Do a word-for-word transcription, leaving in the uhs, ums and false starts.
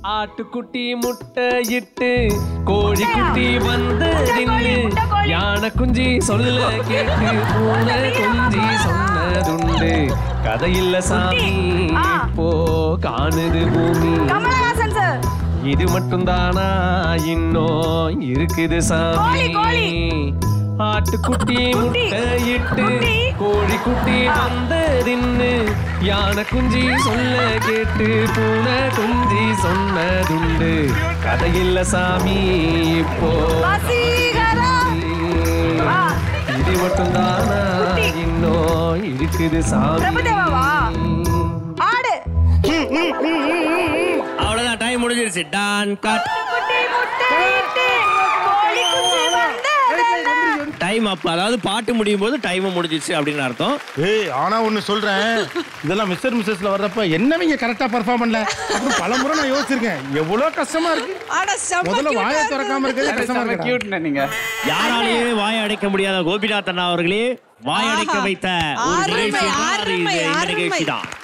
ஆட்டுக்குட்டி முட்டை இட்டு கோழி குட்டி வந்து நின்று யானை குஞ்சி சொல்ல கேட்டு பூனை குஞ்சி சொன்னதுண்டு கதையில்ல சாமி இப்போ காணுது பூமி இது மட்டும் தானா இன்னும் இருக்குது சாமி ஆட்டுக்குட்டி முட்டை இட்டு கோழி குட்டி வந்து நின்று யானை குஞ்சி சொல்ல கேட்டு பூனை குஞ்சி சொன்னதுண்டு கதையில்ல சாமி இப்போ இது மட்டும் தானா இன்னும் இருக்குது சாமி அவ்வளவுதான் டைம் முடிஞ்சிருச்சு டான் கட் டைம் அப் அதாவது பாட்டு முடியும் போது டைம் முடிஞ்சிச்சு அப்படின்னு அர்த்தம். ஏய் ஆனா ஒன்னு சொல்றேன் இதெல்லாம் மிஸ்டர் மிஸ்ஸஸ்ல வர்றப்ப என்னவங்க கரெக்டா பெர்ஃபார்ம் பண்ணல அப்புறம் பலமுறை நான் யோசிச்சிருக்கேன் எவ்வளவு கஷ்டமா இருக்கு முதல்ல வாயை திறக்காம இருக்கிறது கஷ்டமா இருக்கு கியூட்னா நீங்க யாராலேயே வாயை அடைக்க முடியாத கோபிநாத் அண்ணா அவர்களே வாய் அடைக்க வைத்த ஒரு நிகழ்ச்சி தான்